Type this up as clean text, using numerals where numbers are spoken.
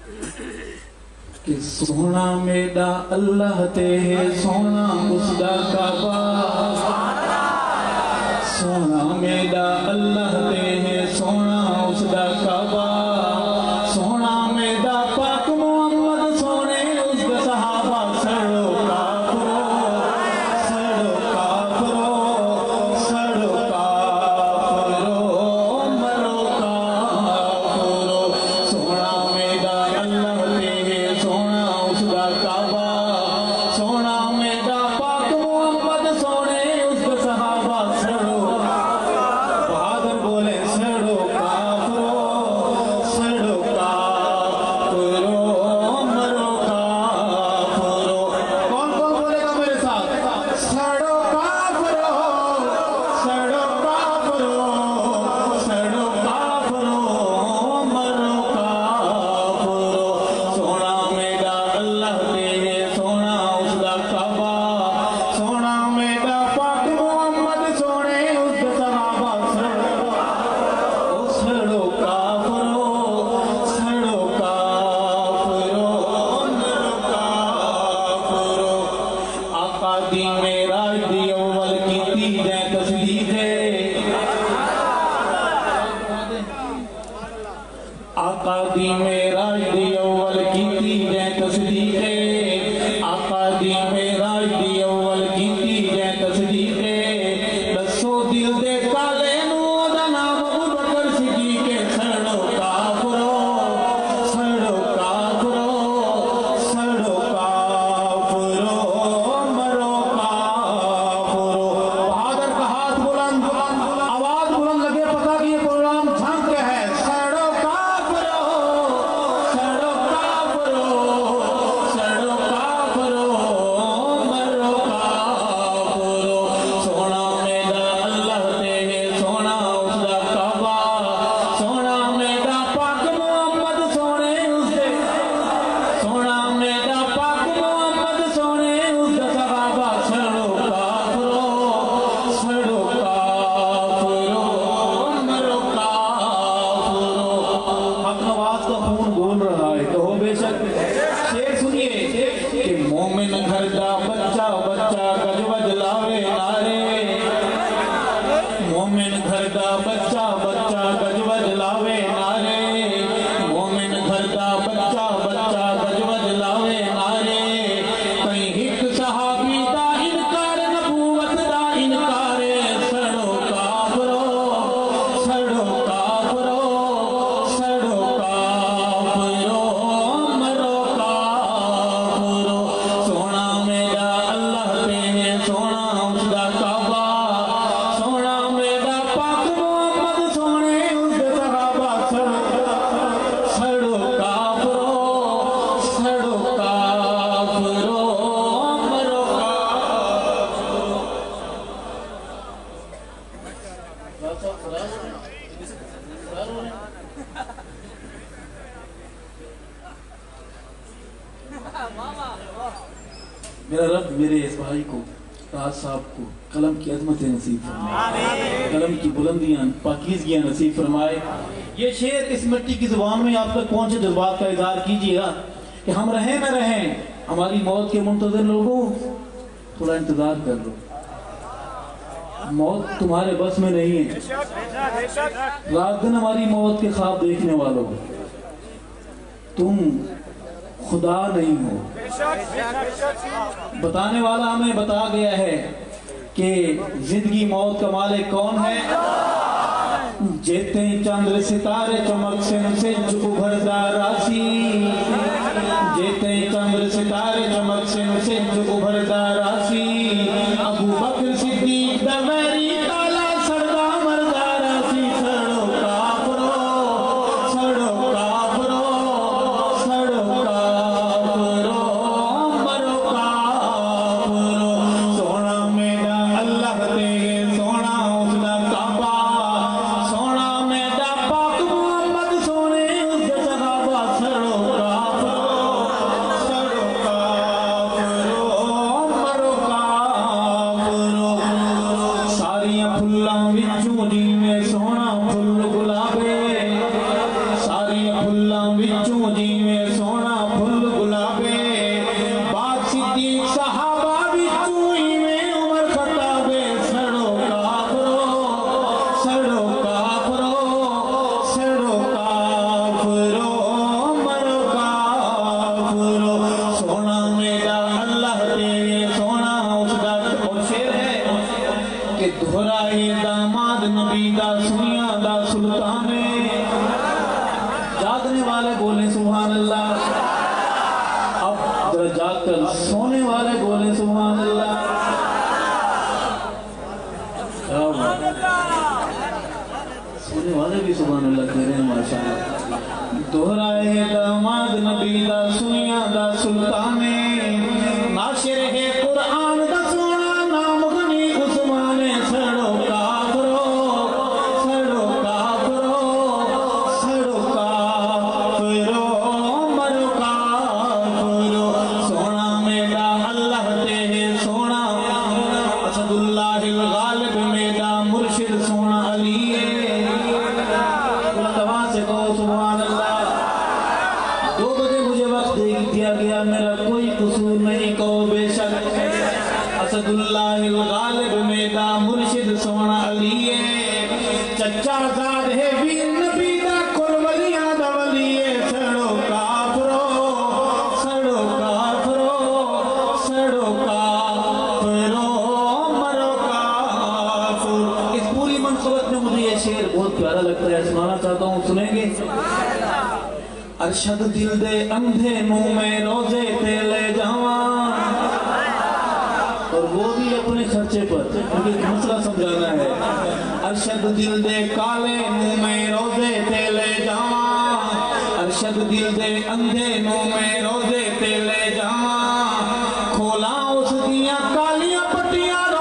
کہ سونا میڈا اللہ تے ہے سونا اس دا کعبہ سونا میڈا اللہ تے ہے سونا اس دا کعبہ سونا میڈا پاک محمد سونے اس دا صحابہ سڑو کافرو سڑو کافرو سڑو کافرو مرو کافرو سونا میڈا اللہ تے ہے سونا اس دا کعبہ سونا میڈا پاک محمد سونے اس دا صحابہ سڑو بہادر بولے سڑو کافرو سڑو کافرو مرو کافرو کون کون بولے گا میرے ساتھ سڑو کافرو سڑو کافرو سڑو کافرو مرو کافرو سونا میڈا اللہ تے ہے سونا اس دا کعبہ سونا میڈا پاک محمد سونے اس دا صحابہ سڑو کافرو سڑو کافرو مرو کافرو آقا دی معراج دی اول کیتی جے تصدیق ہے آقا دی معراج دی اول کیتی جے تصدیق ہے آقا دی معراج دی اول کیتی جے تصدیق ہے دسو دل دے کالے نو دا نام ابو بکر صدیق ہے سڑو کافرو سڑو کافرو سڑو کافرو مرو کافرو بہادر کا ہاتھ بلند آواز بلند لگے پتہ کہ یہ پروگرام جھنگ کے ہے سڑو کافرو سڑو کافرو سڑو کافرو مرو کافرو سونا میڈا اللہ تے ہے سونا اس دا کعبہ سونا میڈا پاک محمد سونے اس دے سونا میڈا پاک محمد سونے اس دا صحابہ سڑو کافرو سڑو کافرو مرو کافرو حق نواز کا خون بول رہا ہے تو ہو بے شک شیر سنیے کہ مومن گھر دا بچہ بچہ گجوج لاوے نارے مومن گھر دا بچہ بچہ گجوج لاوے نارے مومن گھر دا بچہ بچہ گجوج لاوے نارے کہیں ہک صحابی دا انکار نبوت دا انکار سڑو کافرو سڑو کافرو سڑو کافرو مرو کافرو سونا میرا اللہ تے ہے سونا اس دا کعبہ سونا میرا پاک محمد سونے اس دا صحابہ سڑو کافرو سڑو کافرو مرو میرا رب میرے اس بھائی کو راز صاحب کو قلم کی عظمتیں نصیب فرمائے قلم کی بلندیاں پاکیزگیاں نصیب فرمائے یہ شعر اس مٹی کی زبان میں آپ تک پہنچے جذبات کا اظہار کیجئے گا کہ ہم رہیں نہ رہیں ہماری موت کے منتظر لوگوں تھوڑا انتظار کر لو موت تمہارے بس میں نہیں ہے رات دن ہماری موت کے خواب دیکھنے والوں تم خدا نہیں ہو بتانے والا ہمیں بتا گیا ہے کہ زندگی موت کا مالک کون ہے جیتے چندر ستارے چمک سے جو ابھرتا راسی جیتے چندر ستارے چمک سے جو ابھرتا راسی ابو بکر صدیق دمیری کالا سڑا مردا راسی سڑو کافرو سڑو کافرو سڑو کافرو مرو کافرو سونا میرا اللہ تے سونا اس دا کعبہ سونا میرا پاک محمد سونے اس دا صحابہ سڑو میں سونا پھل گلابے بات صدیق صحابہ بھی چوئی میں عمر خطابے سڑو کافرو سڑو کافرو سڑو کافرو مرو کافرو سونا میرا اللہ دے سونا اس دا اور شیر ہے کہ دھرائے داماد نبی دا سنیا دا سلطان جاگنے والے بولے سبحان اللہ اب ذرا جاگ کر سونے والے بولے سبحان اللہ سونے والے بھی سبحان اللہ کہہ رہے ہیں ماشاءاللہ دہرائے داماد نبی دا سنیا دا سلطان ناشر ہے قرآن دا سونا نام غنی عثمان سڑو کافرو سڑو کافرو سڑو کافرو مرو کافرو سونا میرا اللہ دے سونا اسد اللہ الغالب میرا مرشد سونا علی سے کہو سبحان اللہ 2 بجے مجھے وقت دیا گیا میرا کوئی قصور نہیں کہو بے شک اسد اللہ الغالب میرا مرشد سونا علی چچا زاد ہے ویر نبی دا کل ولیاں دا ولی سڑو کافرو سڑو کافرو سڑو کافرو مرو کافر اس پوری منصوبت میں مجھے یہ شعر بہت پیارا لگتا ہے سنانا چاہتا ہوں سنیں گے ارشد دل دے اندھے نو میں روزے پہ لے جاواں اور وہ بھی اپنے خرچے پر کیونکہ مسئلہ سمجھانا ہے ارشد دل دے کالے نو میں روزے پہ لے جاواں ارشد دل دے اندھے نو میں روزے پہ لے جاواں کھولا اس دیاں کالیاں پٹیاں